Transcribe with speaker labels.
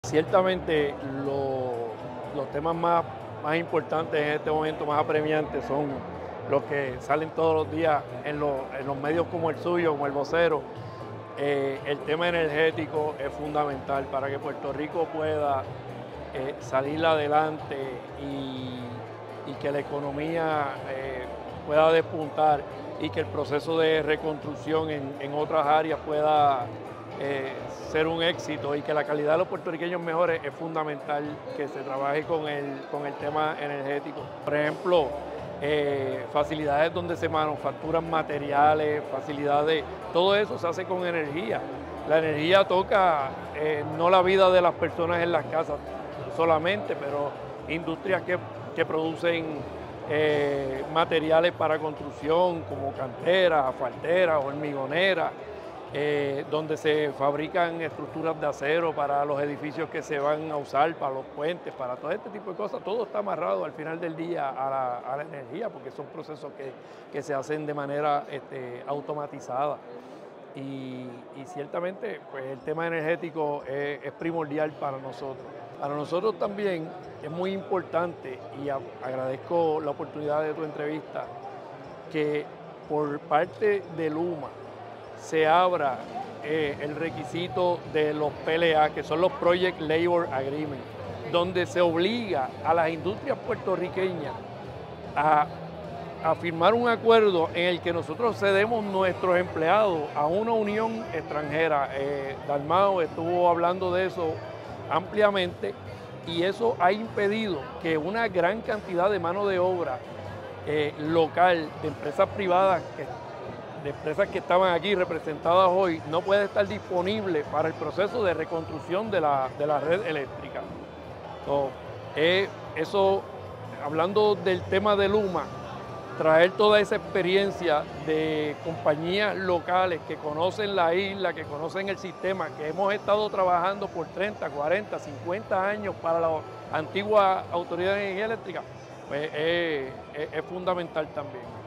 Speaker 1: Ciertamente los temas más importantes en este momento, más apremiantes, son los que salen todos los días en los medios como el suyo, como el vocero. El tema energético es fundamental para que Puerto Rico pueda salir adelante y que la economía pueda despuntar y que el proceso de reconstrucción en otras áreas pueda ser un éxito y que la calidad de los puertorriqueños mejore. Es fundamental que se trabaje con el tema energético. Por ejemplo, facilidades donde se manufacturan materiales, facilidades, todo eso se hace con energía. La energía toca no la vida de las personas en las casas solamente, pero industrias que producen materiales para construcción como canteras, asfalteras, hormigoneras, donde se fabrican estructuras de acero para los edificios que se van a usar, para los puentes, para todo este tipo de cosas. Todo está amarrado al final del día a la energía, porque son procesos que se hacen de manera automatizada. Y ciertamente pues, el tema energético es primordial para nosotros. Para nosotros también es muy importante, y agradezco la oportunidad de tu entrevista, que por parte de Luma se abra el requisito de los PLA, que son los Project Labor Agreement, donde se obliga a las industrias puertorriqueñas a firmar un acuerdo en el que nosotros cedemos nuestros empleados a una unión extranjera. Dalmau estuvo hablando de eso ampliamente y eso ha impedido que una gran cantidad de mano de obra local, de empresas privadas, de empresas que estaban aquí representadas hoy, no puede estar disponible para el proceso de reconstrucción de la red eléctrica. Eso, hablando del tema de Luma, traer toda esa experiencia de compañías locales que conocen la isla, que conocen el sistema, que hemos estado trabajando por 30, 40, 50 años para la antigua Autoridad de Energía Eléctrica, pues es fundamental también.